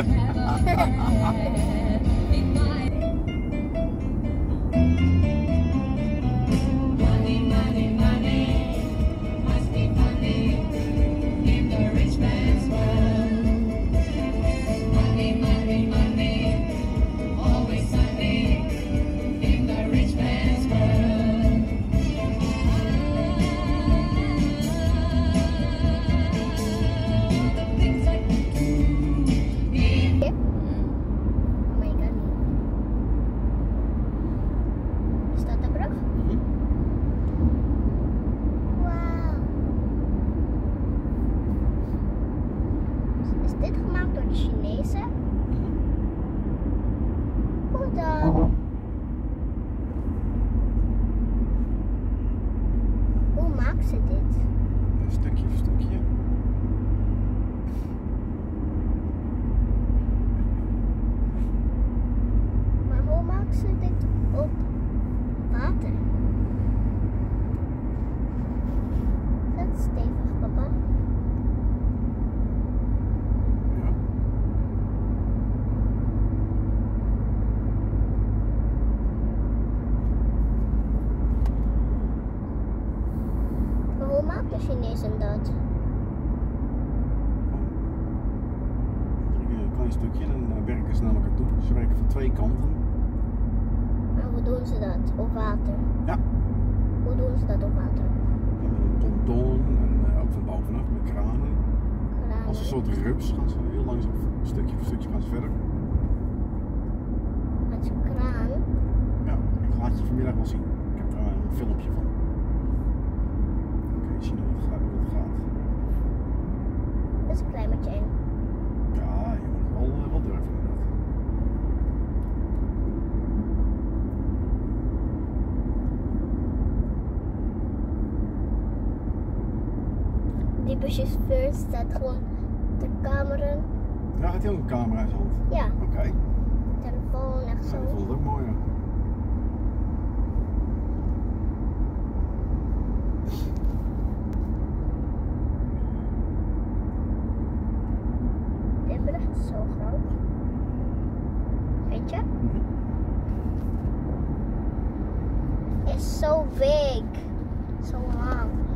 Hoe maakt ze dit? Stukje voor stukje. Maar hoe maakt ze dit op water? Dat is stevig, papa. Ja. Maar hoe maakt de Chinezen dat? Een klein stukje en dan werken ze naar elkaar toe. Ze werken van twee kanten. Maar hoe doen ze dat? Op water? Ja. Hoe doen ze dat op water? En met een pontoon en ook van bovenaf met kranen. Kranen. Als een soort rups gaan ze heel langzaam, stukje voor stukje gaan ze verder. Met kraan? Ja, ik laat je vanmiddag wel zien. Ik heb er een filmpje van. Oké, zien hoe het gaat. Dat is een klein beetje eng. Ja, je moet wel durven inderdaad. Die buschauffeur staat gewoon de camera. Ja, had hij ook een camera in zijn hand? Ja, Oké. telefoon echt Ja, zo. ik vond het ook mooi. Ja. Dit bericht is zo groot. Weet je? Is zo big. Zo lang.